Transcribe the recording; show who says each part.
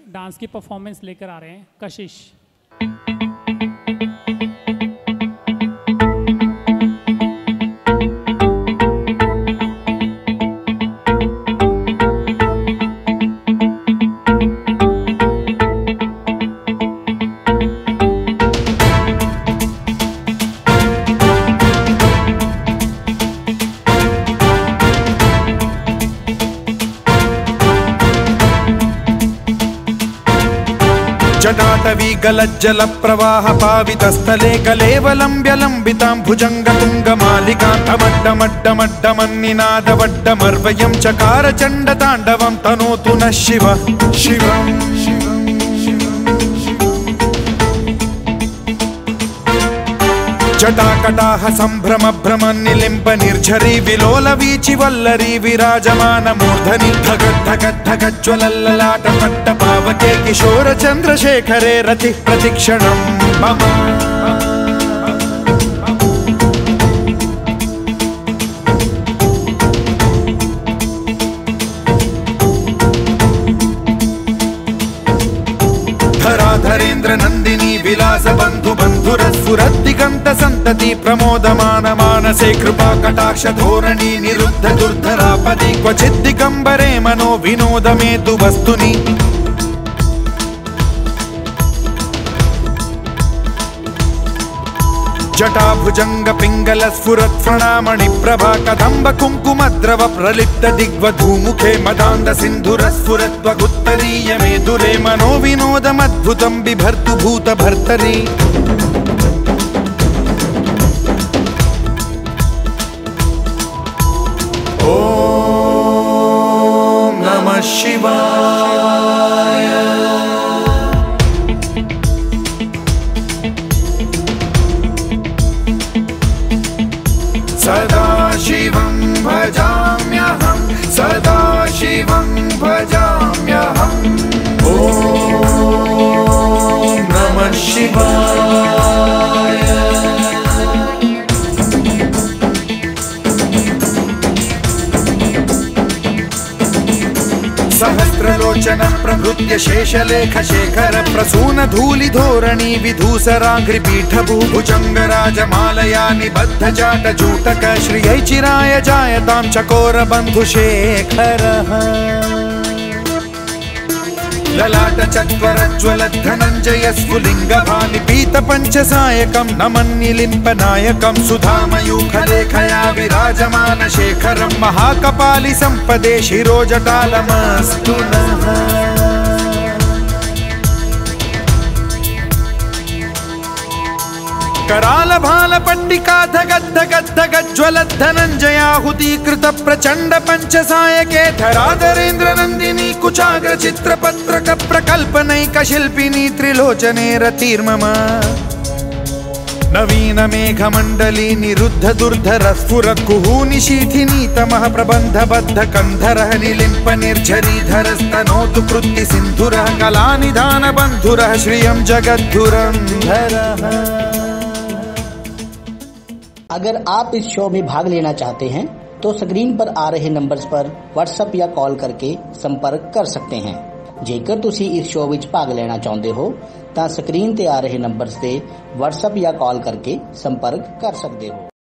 Speaker 1: Dance की performance लेकर आ रहे हैं कशिश।
Speaker 2: जटाटवी गलज्जल प्रवाह पावितस्थले कलेवलम्ब्य लम्बितां भुजङ्गतुङ्गमालिकान्तमड्डमड्डमड्डमन्निनादवड्डमर्वयं चकार चण्डताण्डवं तनोतु नः शिवः शिवम्। जटाकटाह सम्भ्रम भ्रमन्निलिम्ब निर्झरी विलोल वीचि वल्लरी विराजमान मूर्धनि धगद्धगद्धगज्ज्वलल्ललाट पट्ट पावके किशोर चन्द्रशेखरे रतिः प्रतिक्षणं मम। धराधरेन्द्र नन्दिनी विलास बन्धु बन्धुरस्फुरद्दिगन्त सन्तति प्रमोदमान मानसे कृपा कटाक्ष धोरणी निरुद्ध दुर्धरापदि क्वचिद् दिगम्बरे मनो विनोद मेतु वस्तुनि। जटाभुजंग पिंगल स्फुरत् प्रणामणि प्रभा कदम्ब कुङ्कुमद्रव प्रलिप्त दिग्वधूमुखे मदान्ध सिन्धुर स्फुरत्वगुत्तरीय मेदुरे मनो विनोदमद्भुतं बिभर्तु भूत भर्तरि। ॐ नमः शिवाय। सदा शिवं भजाम्यहं सदा शिवं भजाम्यहम्। ॐ नमः शिवाय। सहस्रलोचन प्रभृत्य शेषलेख शेखर प्रसून धूलि धोरणी विधूसराघ्रि पीठ भूभुजंग राजमालया निबद्ध जाट जूटक श्रियै चिराय जायतां चकोर बंधु शेखरः। ललाट चत्वरज्वल धनञ्जय स्फुलिंग भानि पीत पंचसायकं नमन्निलिम्प नायकं सुधामयूखलेखया विराजमान शेखरं महाकपालि संपदे शिरोजटालमस्तु नः। कराल भाल पट्टिका धगद्धगद्धगज्ज्वलद्धनञ्जयाहुतीकृत प्रचण्ड पंचसायके धराधरेन्द्र नन्दिनी कुचाग्र चित्रपत्रक प्रकल्पनैक शिल्पिनी त्रिलोचने रतिर्मम। नवीन मेघमण्डली निरुद्ध दुर्धर स्फुरत् कुहूनि शीथिनी तमः प्रबन्ध बद्ध कन्धरः निलिम्प निर्झरीधर स्तनोतु कृत्ति सिन्धुरः कलानिधान बन्धुरः श्रियं जगद्धुरन्धरः।
Speaker 3: अगर आप इस शो में भाग लेना चाहते हैं तो स्क्रीन पर आ रहे नंबर्स पर व्हाट्सएप या कॉल करके संपर्क कर सकते हैं। जेकर तुसी इस शो विच भाग लेना चाहते हो तो स्क्रीन ते आ रहे नंबर्स ते व्हाट्सएप या कॉल करके संपर्क कर सकते हो।